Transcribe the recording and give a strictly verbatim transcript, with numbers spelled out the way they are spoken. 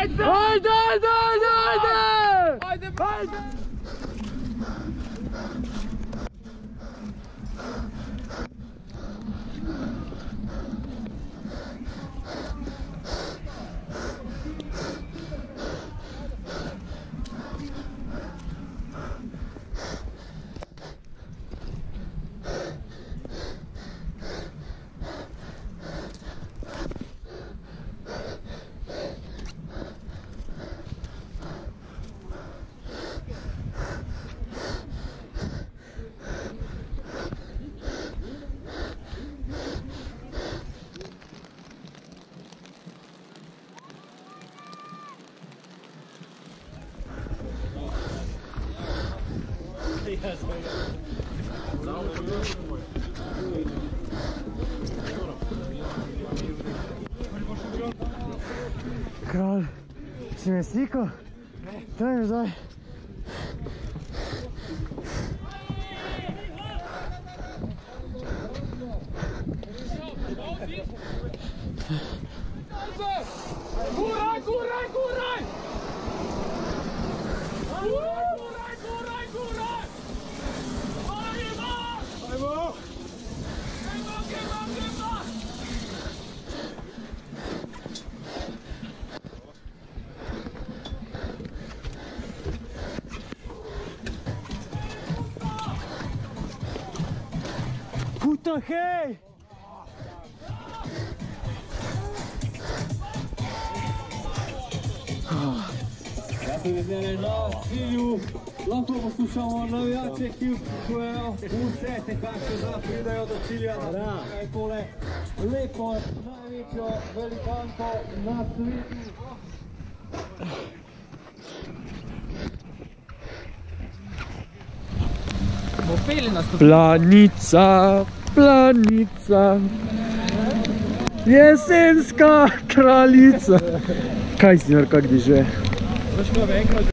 Ajde! Ajde, ajde, ajde, ajde! Ajde! Ajde! Kralj, si me slikao? Daj mi zdaj. Guraj, guraj, guraj! Guraj, guraj, guraj! Ajmo! Ajmo! Ajmo, ajmo, ajmo! Puta, hej! Pridene na cilju, lahko poslušamo navijače, ki vstupujejo vse tekače, da pridejo do cilja, da imajo tole lepo, največjo velikanko na svetu. Planica, planica, jesenska kraljica. Kaj si, Marko, kdje že?